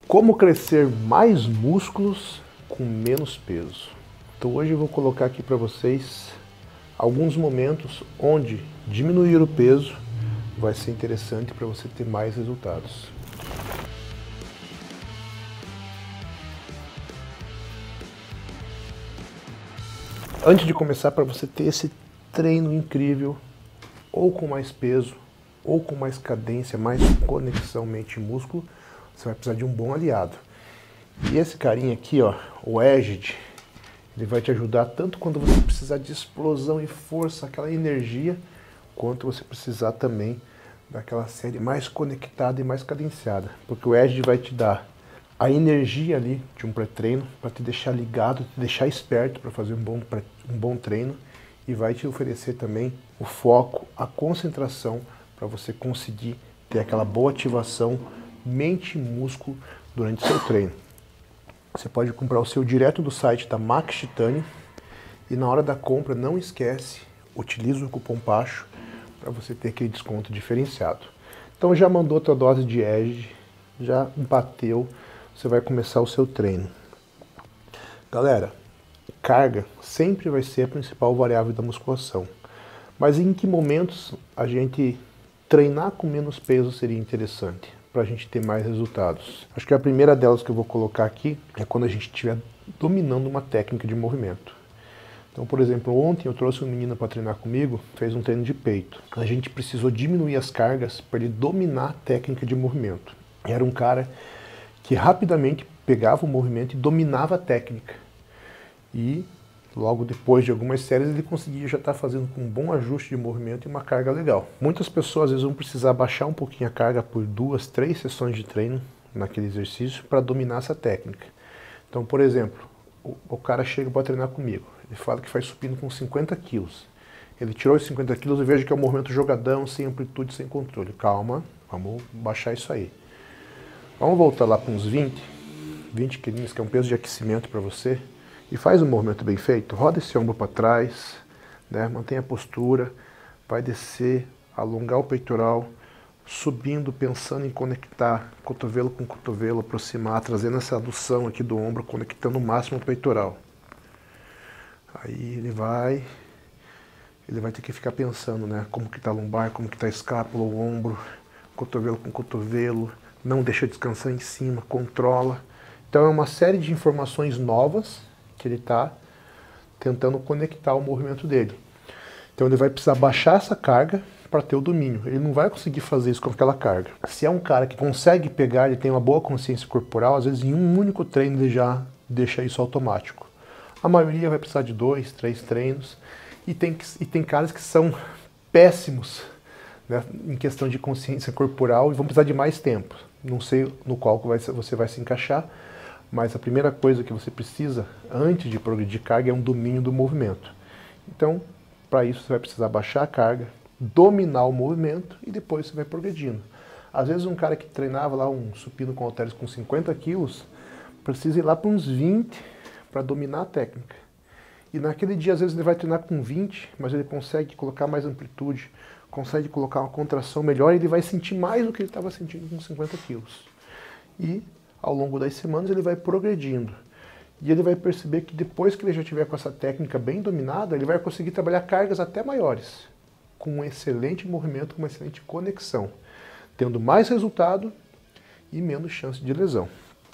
Como crescer mais músculos com menos peso? Então hoje eu vou colocar aqui para vocês alguns momentos onde diminuir o peso vai ser interessante para você ter mais resultados. Antes de começar, para você ter esse treino incrível, ou com mais peso, ou com mais cadência, mais conexão mente e músculo, você vai precisar de um bom aliado. E esse carinha aqui, ó, o Egid, ele vai te ajudar tanto quando você precisar de explosão e força, aquela energia, quanto você precisar também daquela série mais conectada e mais cadenciada. Porque o Egid vai te dar a energia ali de um pré-treino para te deixar ligado, te deixar esperto para fazer um bom treino, e vai te oferecer também o foco, a concentração para você conseguir ter aquela boa ativação mente e músculo durante o seu treino. Você pode comprar o seu direto do site da Max Titanium, e na hora da compra não esquece, utiliza o cupom PACHO para você ter aquele desconto diferenciado. Então já mandou a tua dose de Egid, já bateu, você vai começar o seu treino. Galera, carga sempre vai ser a principal variável da musculação. Mas em que momentos a gente treinar com menos peso seria interessante para a gente ter mais resultados? Acho que a primeira delas que eu vou colocar aqui é quando a gente estiver dominando uma técnica de movimento. Então, por exemplo, ontem eu trouxe um menino para treinar comigo, fez um treino de peito. A gente precisou diminuir as cargas para ele dominar a técnica de movimento. Era um cara que rapidamente pegava o movimento e dominava a técnica. E logo depois de algumas séries ele conseguia já estar fazendo com um bom ajuste de movimento e uma carga legal. Muitas pessoas às vezes vão precisar baixar um pouquinho a carga por 2, 3 sessões de treino naquele exercício para dominar essa técnica. Então, por exemplo, o cara chega para treinar comigo, ele fala que faz supino com 50 quilos. Ele tirou os 50 quilos e vejo que é um movimento jogadão, sem amplitude, sem controle. Calma, vamos baixar isso aí. Vamos voltar lá para uns 20 quilinhos, que é um peso de aquecimento para você. E faz um movimento bem feito, roda esse ombro para trás, né? Mantenha a postura, vai descer, alongar o peitoral, subindo, pensando em conectar cotovelo com cotovelo, aproximar, trazendo essa adução aqui do ombro, conectando o máximo o peitoral. Aí ele vai ter que ficar pensando, né? Como que tá a lombar, como que tá a escápula, o ombro, cotovelo com cotovelo, não deixa descansar em cima, controla. Então é uma série de informações novas que ele está tentando conectar o movimento dele. Então ele vai precisar baixar essa carga para ter o domínio. Ele não vai conseguir fazer isso com aquela carga. Se é um cara que consegue pegar, ele tem uma boa consciência corporal, às vezes em um único treino ele já deixa isso automático. A maioria vai precisar de 2, 3 treinos, e tem caras que são péssimos, né, em questão de consciência corporal, e vão precisar de mais tempo. Não sei no qual você vai se encaixar, mas a primeira coisa que você precisa, antes de progredir carga, é um domínio do movimento. Então, para isso você vai precisar baixar a carga, dominar o movimento e depois você vai progredindo. Às vezes um cara que treinava lá um supino com halteres com 50 quilos, precisa ir lá para uns 20 para dominar a técnica. E naquele dia, às vezes, ele vai treinar com 20, mas ele consegue colocar mais amplitude, consegue colocar uma contração melhor, e ele vai sentir mais do que ele estava sentindo com 50 quilos. E ao longo das semanas ele vai progredindo. E ele vai perceber que depois que ele já tiver com essa técnica bem dominada, ele vai conseguir trabalhar cargas até maiores, com um excelente movimento, com uma excelente conexão, tendo mais resultado e menos chance de lesão.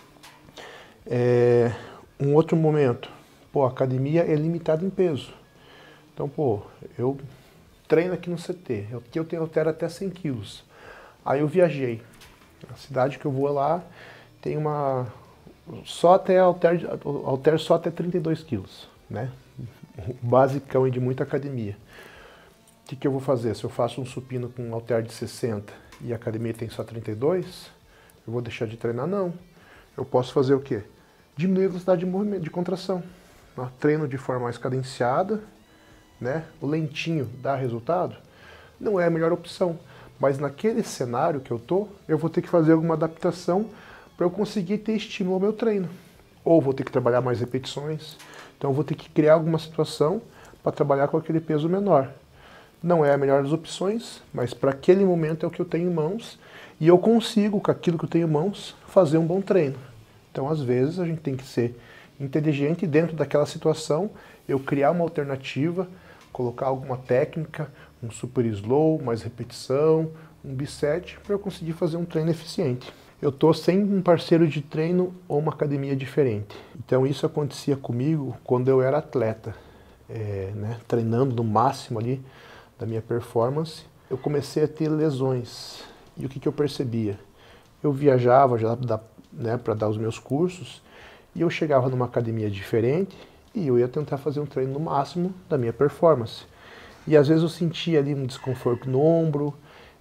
Um outro momento, a academia é limitada em peso. Então, eu treino aqui no CT, aqui eu tenho halter até 100 quilos. Aí eu viajei, a cidade que eu vou lá, tem uma só até halter só até 32 quilos, né? O basicão de muita academia. O que eu vou fazer? Se eu faço um supino com um halter de 60 e a academia tem só 32, eu vou deixar de treinar? Não. Eu posso fazer o quê? Diminuir a velocidade de movimento, de contração. Treino de forma mais cadenciada, né? O lentinho dá resultado? Não é a melhor opção. Mas naquele cenário que eu vou ter que fazer alguma adaptação para eu conseguir ter estímulo ao meu treino. Ou vou ter que trabalhar mais repetições, então eu vou ter que criar alguma situação para trabalhar com aquele peso menor. Não é a melhor das opções, mas para aquele momento é o que eu tenho em mãos e eu consigo, com aquilo que eu tenho em mãos, fazer um bom treino. Então, às vezes, a gente tem que ser inteligente e dentro daquela situação eu criar uma alternativa, colocar alguma técnica, um super slow, mais repetição, um biset, para eu conseguir fazer um treino eficiente. Eu estou sem um parceiro de treino ou uma academia diferente. Então isso acontecia comigo quando eu era atleta, treinando no máximo ali da minha performance. Eu comecei a ter lesões. E o que eu percebia? Eu viajava já para dar os meus cursos e eu chegava numa academia diferente e eu ia tentar fazer um treino no máximo da minha performance. E às vezes eu sentia ali um desconforto no ombro,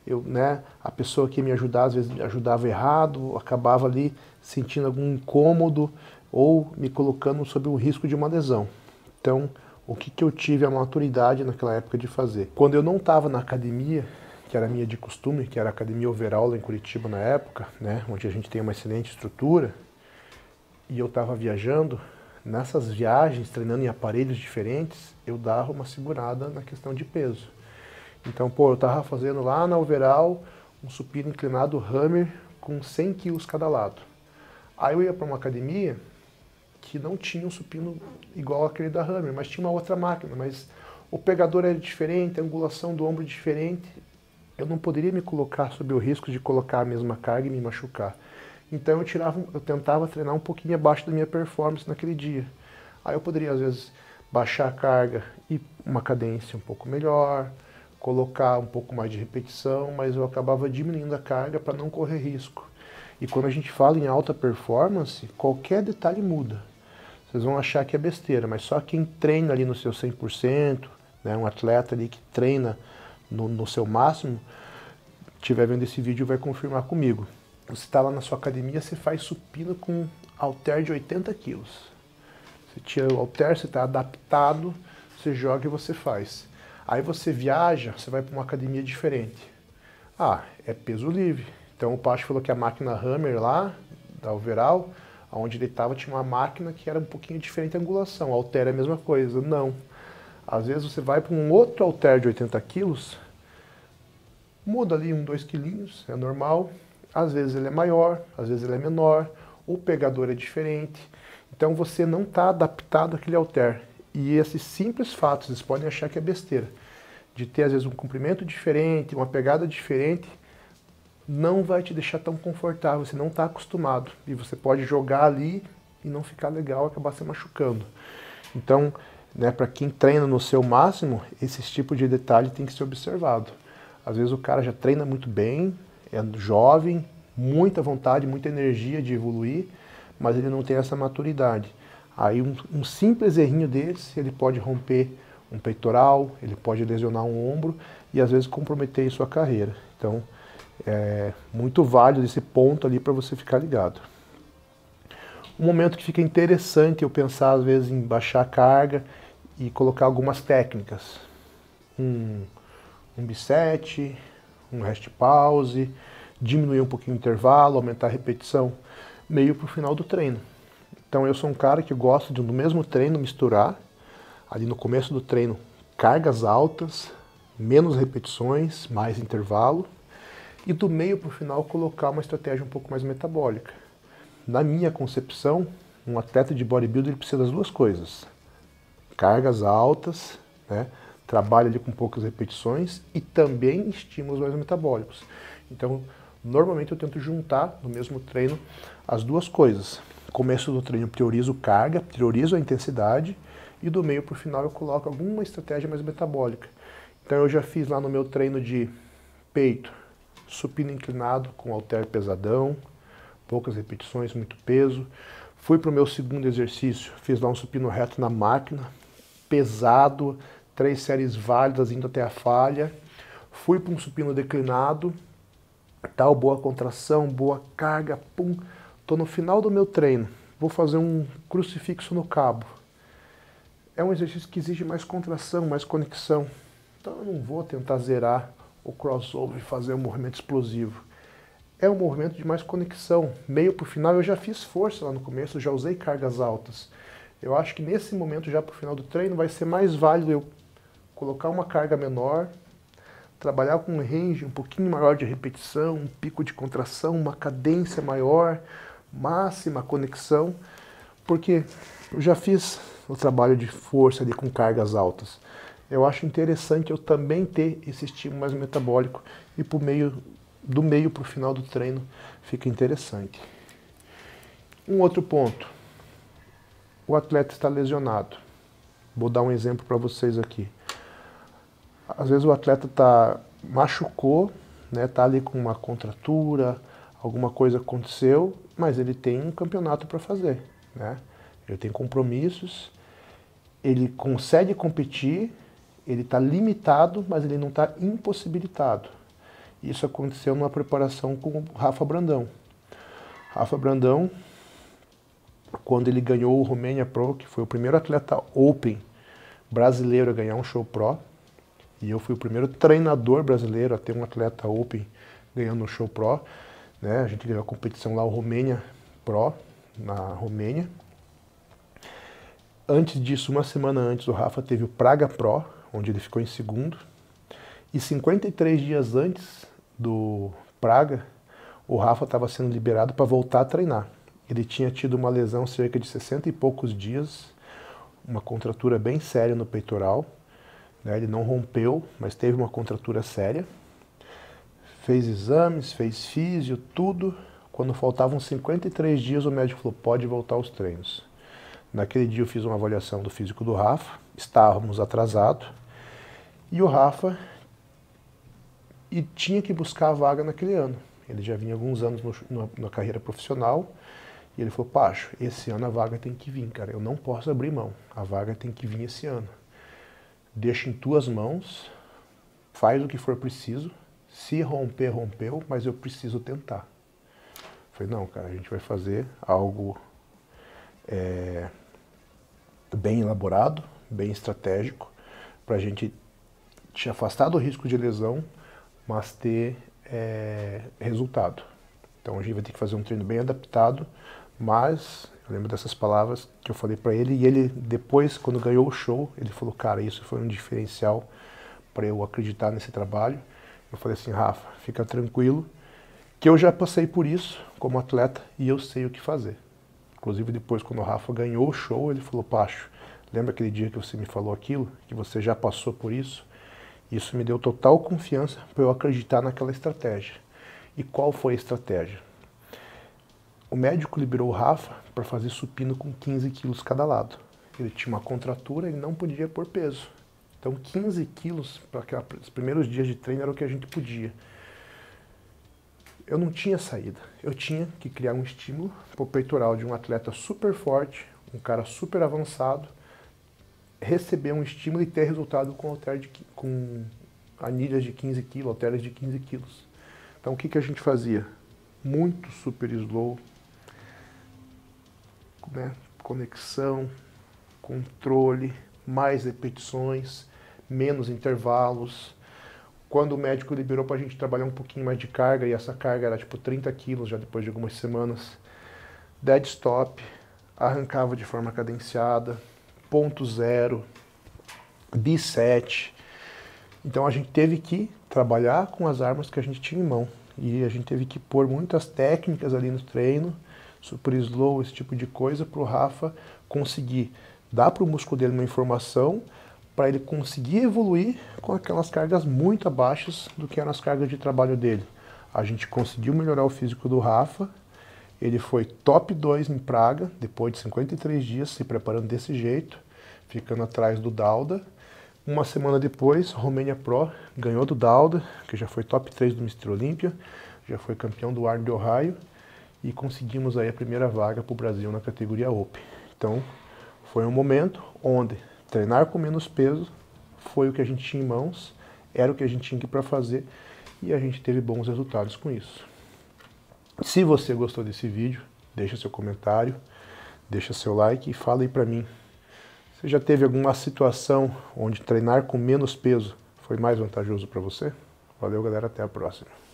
a pessoa que me ajudava, às vezes me ajudava errado, acabava ali sentindo algum incômodo ou me colocando sob o risco de uma lesão. Então, o que eu tive a maturidade naquela época de fazer? Quando eu não estava na academia, que era minha de costume, que era a Academia Overall lá em Curitiba na época, onde a gente tem uma excelente estrutura, e eu estava viajando, nessas viagens, treinando em aparelhos diferentes, eu dava uma segurada na questão de peso. Então, eu estava fazendo lá na Overall um supino inclinado Hammer com 100 kg cada lado. Aí eu ia para uma academia que não tinha um supino igual aquele da Hammer, mas tinha uma outra máquina, mas o pegador era diferente, a angulação do ombro diferente. Eu não poderia me colocar sob o risco de colocar a mesma carga e me machucar. Então eu tentava treinar um pouquinho abaixo da minha performance naquele dia. Aí eu poderia, às vezes, baixar a carga e uma cadência um pouco melhor, colocar um pouco mais de repetição, mas eu acabava diminuindo a carga para não correr risco. E quando a gente fala em alta performance, qualquer detalhe muda. Vocês vão achar que é besteira, mas só quem treina ali no seu 100%, um atleta ali que treina no seu máximo, estiver vendo esse vídeo vai confirmar comigo. Você está lá na sua academia, você faz supino com halter de 80 kg. Você tira o halter, você está adaptado, você joga e você faz. Aí você viaja, você vai para uma academia diferente. Ah, é peso livre. Então o Pacho falou que a máquina Hammer lá, da Overall, onde ele estava, tinha uma máquina que era um pouquinho diferente a angulação. O halter é a mesma coisa. Não. Às vezes você vai para um outro halter de 80 quilos, muda ali 2 quilinhos, é normal. Às vezes ele é maior, às vezes ele é menor, o pegador é diferente. Então você não está adaptado àquele halter. E esses simples fatos, vocês podem achar que é besteira, de ter às vezes um comprimento diferente, uma pegada diferente, não vai te deixar tão confortável, você não está acostumado. E você pode jogar ali e não ficar legal, acabar se machucando. Então, para quem treina no seu máximo, esse tipo de detalhe tem que ser observado. Às vezes o cara já treina muito bem, é jovem, muita vontade, muita energia de evoluir, mas ele não tem essa maturidade. Aí um simples errinho desse, ele pode romper um peitoral, ele pode lesionar um ombro e às vezes comprometer a sua carreira. Então, é muito válido esse ponto ali para você ficar ligado. Um momento que fica interessante eu pensar às vezes em baixar a carga e colocar algumas técnicas. Um biset, um rest pause, diminuir um pouquinho o intervalo, aumentar a repetição, meio para o final do treino. Então eu sou um cara que gosta de no mesmo treino misturar, ali no começo do treino, cargas altas, menos repetições, mais intervalo, e do meio para o final colocar uma estratégia um pouco mais metabólica. Na minha concepção, um atleta de bodybuilder ele precisa das duas coisas. Cargas altas, trabalha ali com poucas repetições e também estímulos mais metabólicos. Então, normalmente eu tento juntar no mesmo treino as duas coisas. No começo do treino eu priorizo carga, priorizo a intensidade e do meio para o final eu coloco alguma estratégia mais metabólica. Então eu já fiz lá no meu treino de peito, supino inclinado com halter pesadão, poucas repetições, muito peso. Fui para o meu segundo exercício, fiz lá um supino reto na máquina, pesado, 3 séries válidas indo até a falha. Fui para um supino declinado, boa contração, boa carga, pum. Estou no final do meu treino, vou fazer um crucifixo no cabo. É um exercício que exige mais contração, mais conexão. Então eu não vou tentar zerar o crossover e fazer um movimento explosivo. É um movimento de mais conexão. Meio para o final eu já fiz força lá no começo, já usei cargas altas. Eu acho que nesse momento, já para o final do treino, vai ser mais válido eu colocar uma carga menor, trabalhar com um range um pouquinho maior de repetição, um pico de contração, uma cadência maior, máxima conexão, porque eu já fiz o trabalho de força ali com cargas altas. Eu acho interessante eu também ter esse estímulo mais metabólico e do meio para o final do treino fica interessante. Um outro ponto, o atleta está lesionado. Vou dar um exemplo para vocês aqui. Às vezes o atleta machucou, né, tá ali com uma contratura, alguma coisa aconteceu, mas ele tem um campeonato para fazer, né? Ele tem compromissos, ele consegue competir, ele está limitado, mas ele não está impossibilitado. Isso aconteceu numa preparação com o Rafa Brandão. Rafa Brandão, quando ele ganhou o Romania Pro, que foi o primeiro atleta Open brasileiro a ganhar um Show Pro, e eu fui o primeiro treinador brasileiro a ter um atleta Open ganhando um Show Pro, né? A gente ganhou a competição lá, o Romania Pro, na Romênia. Antes disso, uma semana antes, o Rafa teve o Praga Pro, onde ele ficou em segundo. E 53 dias antes do Praga, o Rafa estava sendo liberado para voltar a treinar. Ele tinha tido uma lesão cerca de 60 e poucos dias, uma contratura bem séria no peitoral, né? Ele não rompeu, mas teve uma contratura séria. Fez exames, fez físio, tudo. Quando faltavam 53 dias, o médico falou, pode voltar aos treinos. Naquele dia eu fiz uma avaliação do físico do Rafa, estávamos atrasados, e o Rafa tinha que buscar a vaga naquele ano. Ele já vinha alguns anos na carreira profissional, e ele falou, Pacho, esse ano a vaga tem que vir, cara, eu não posso abrir mão, a vaga tem que vir esse ano. Deixa em tuas mãos, faz o que for preciso, se romper, rompeu, mas eu preciso tentar. Eu falei, não, cara, a gente vai fazer algo bem elaborado, bem estratégico, para a gente te afastar do risco de lesão, mas ter resultado. Então a gente vai ter que fazer um treino bem adaptado, mas eu lembro dessas palavras que eu falei para ele, e ele depois, quando ganhou o show, ele falou, cara, isso foi um diferencial para eu acreditar nesse trabalho. Eu falei assim, Rafa, fica tranquilo, que eu já passei por isso como atleta e eu sei o que fazer. Inclusive depois, quando o Rafa ganhou o show, ele falou, Pacho, lembra aquele dia que você me falou aquilo, que você já passou por isso? Isso me deu total confiança para eu acreditar naquela estratégia. E qual foi a estratégia? O médico liberou o Rafa para fazer supino com 15 quilos cada lado. Ele tinha uma contratura e não podia pôr peso. Então 15 quilos para os primeiros dias de treino era o que a gente podia. Eu não tinha saída. Eu tinha que criar um estímulo para o peitoral de um atleta super forte, um cara super avançado, receber um estímulo e ter resultado com anilhas de 15 kg, halteres de 15 quilos. Então o que a gente fazia? Muito super slow, né? Conexão, controle, mais repetições, menos intervalos. Quando o médico liberou para a gente trabalhar um pouquinho mais de carga, e essa carga era tipo 30 quilos já depois de algumas semanas, dead stop, arrancava de forma cadenciada, ponto zero, B7. Então a gente teve que trabalhar com as armas que a gente tinha em mão. E a gente teve que pôr muitas técnicas ali no treino, super slow, esse tipo de coisa, para o Rafa conseguir dar para o músculo dele uma informação para ele conseguir evoluir com aquelas cargas muito abaixo do que eram as cargas de trabalho dele. A gente conseguiu melhorar o físico do Rafa, ele foi top 2 em Praga, depois de 53 dias se preparando desse jeito, ficando atrás do Dauda. Uma semana depois, Romania Pro ganhou do Dauda, que já foi top 3 do Mr. Olympia, já foi campeão do Arnold de Ohio, e conseguimos aí a primeira vaga para o Brasil na categoria Open. Então, foi um momento onde treinar com menos peso foi o que a gente tinha em mãos, era o que a gente tinha para fazer, e a gente teve bons resultados com isso. Se você gostou desse vídeo, deixa seu comentário, deixa seu like e fala aí para mim. Você já teve alguma situação onde treinar com menos peso foi mais vantajoso para você? Valeu, galera, até a próxima.